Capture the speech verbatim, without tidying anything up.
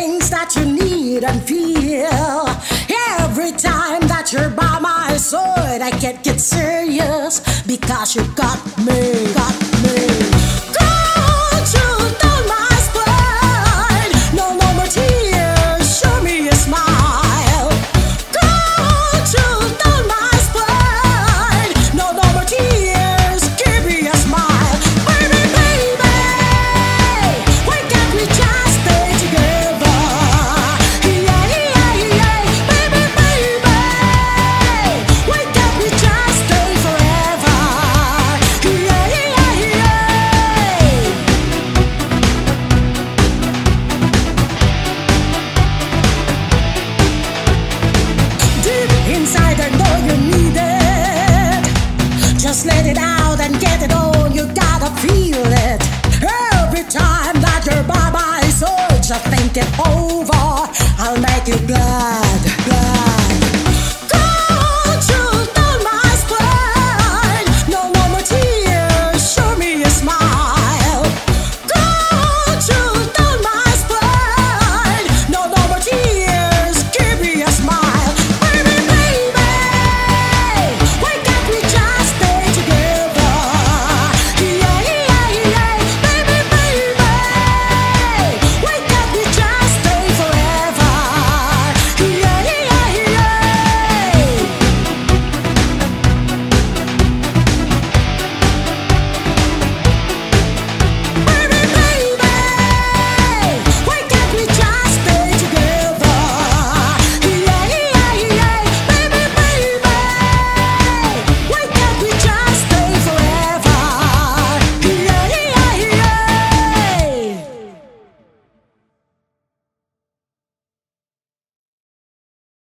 things that you need and feel. Every time that you're by my side, I can't get serious because you got me, got me. Don't you dull my spine. No, no more tears, show me a smile. Don't you dull my spine. No, no more tears, give me a smile. Baby, baby, why can't we just stay together? Yeah, yeah, yeah. Baby, baby, why can't we just stay forever? Yeah, yeah, yeah. Deep inside I know you need it. Just let it out and get it on. You gotta feel it. Every time that you're by my side, just think it over. I'll make you glad.